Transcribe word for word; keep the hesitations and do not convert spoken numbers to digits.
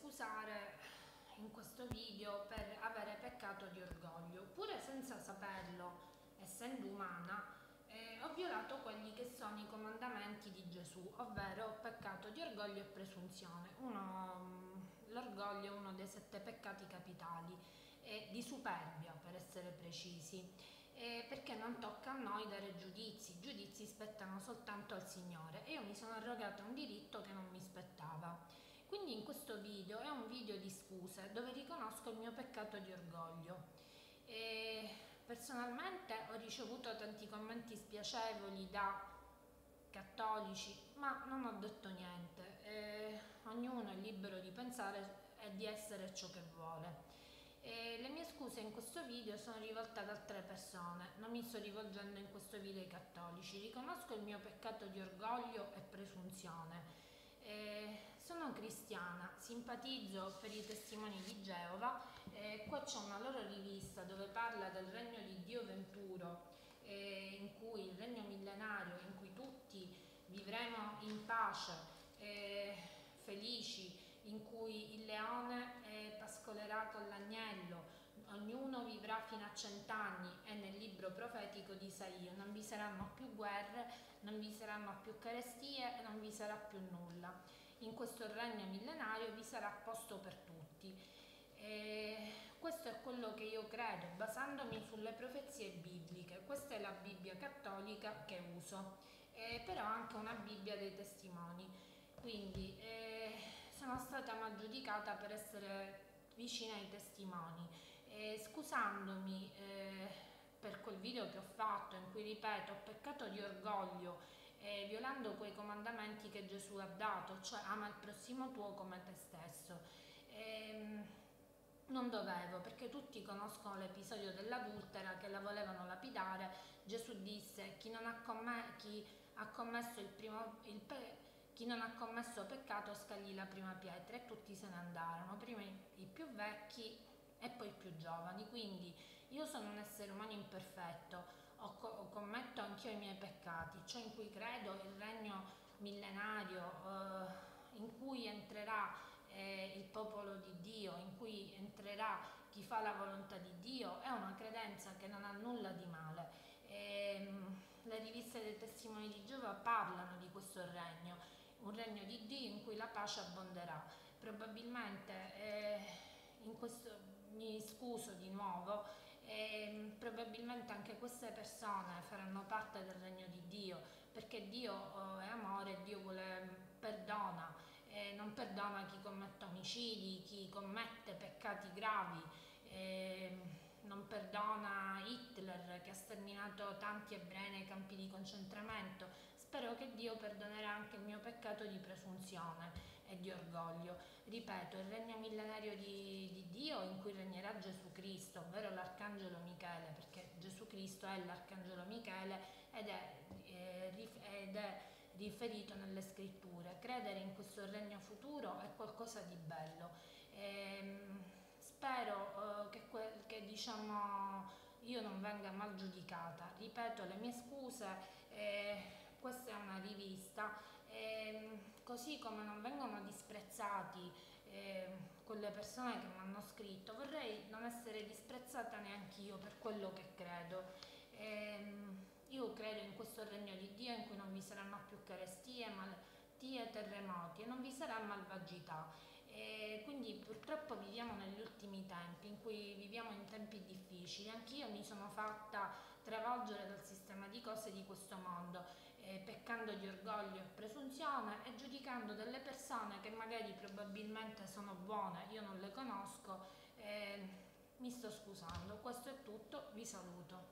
scusare in questo video per avere peccato di orgoglio. Pure senza saperlo, essendo umana, eh, ho violato quelli che sono i comandamenti di Gesù, ovvero peccato di orgoglio e presunzione. L'orgoglio è uno dei sette peccati capitali, e di superbia per essere precisi, eh, perché non tocca a noi dare giudizi, i giudizi spettano soltanto al Signore e io mi sono arrogata un diritto che non mi spettava. Quindi in questo video è un video di scuse dove riconosco il mio peccato di orgoglio. E personalmente ho ricevuto tanti commenti spiacevoli da cattolici, ma non ho detto niente. E ognuno è libero di pensare e di essere ciò che vuole. E le mie scuse in questo video sono rivolte ad altre persone, non mi sto rivolgendo in questo video ai cattolici. Riconosco il mio peccato di orgoglio e presunzione. Eh, sono cristiana, simpatizzo per i testimoni di Geova, eh, qua c'è una loro rivista dove parla del regno di Dio venturo, eh, in cui il regno millenario, in cui tutti vivremo in pace, eh, felici, in cui il leone eh, pascolerà con l'agnello, ognuno vivrà fino a cent'anni, e nel libro profetico di Isaia non vi saranno più guerre, non vi saranno più carestie e non vi sarà più nulla. In questo regno millenario vi sarà posto per tutti. E questo è quello che io credo, basandomi sulle profezie bibliche. Questa è la Bibbia cattolica che uso, eh, però anche una Bibbia dei testimoni. Quindi eh, sono stata malgiudicata per essere vicina ai testimoni, eh, scusandomi eh, per quel video che ho fatto in cui ripeto ho peccato di orgoglio, eh, violando quei comandamenti che Gesù ha dato, cioè ama il prossimo tuo come te stesso. E, non dovevo, perché tutti conoscono l'episodio dell'adultera che la volevano lapidare. Gesù disse: chi non ha, comm- chi ha commesso il primo il pe- chi non ha commesso peccato scagli la prima pietra, e tutti se ne andarono, prima i più vecchi e poi i più giovani. Quindi io sono un essere umano imperfetto, ho co- commetto anch'io i miei peccati, ciò in cui credo, il regno millenario eh, in cui entrerà eh, il popolo di Dio, in cui entrerà chi fa la volontà di Dio, è una credenza che non ha nulla di male. E, le riviste dei testimoni di Geova parlano di questo regno, un regno di Dio in cui la pace abbonderà. Probabilmente eh, in questo mi scuso di nuovo, e probabilmente anche queste persone faranno parte del regno di Dio, perché Dio oh, è amore, Dio vuole, perdona, e non perdona chi commette omicidi, chi commette peccati gravi, e non perdona Hitler che ha sterminato tanti ebrei nei campi di concentramento. Spero che Dio perdonerà anche il mio peccato di presunzione e di orgoglio. Ripeto, il regno millenario di, di Dio in cui regnerà Gesù Cristo, ovvero l'arcangelo Michele, perché Gesù Cristo è l'arcangelo Michele ed è, eh, ed è riferito nelle scritture. Credere in questo regno futuro è qualcosa di bello. Ehm, spero eh, che, que- che diciamo, io non venga mal giudicata. Ripeto le mie scuse, eh, questa è una rivista, eh, così come non vengono disprezzati eh, quelle persone che mi hanno scritto, vorrei non essere disprezzata neanche io per quello che credo. Ehm, io credo in questo regno di Dio in cui non vi saranno più carestie, malattie, terremoti, e non vi sarà malvagità. E quindi purtroppo viviamo negli ultimi tempi in cui viviamo in tempi difficili. Anch'io mi sono fatta travolgere dal sistema di cose di questo mondo, eh, peccando di orgoglio e presunzione e giudicando delle persone che magari probabilmente sono buone, io non le conosco. Eh, mi sto scusando. Questo è tutto, vi saluto.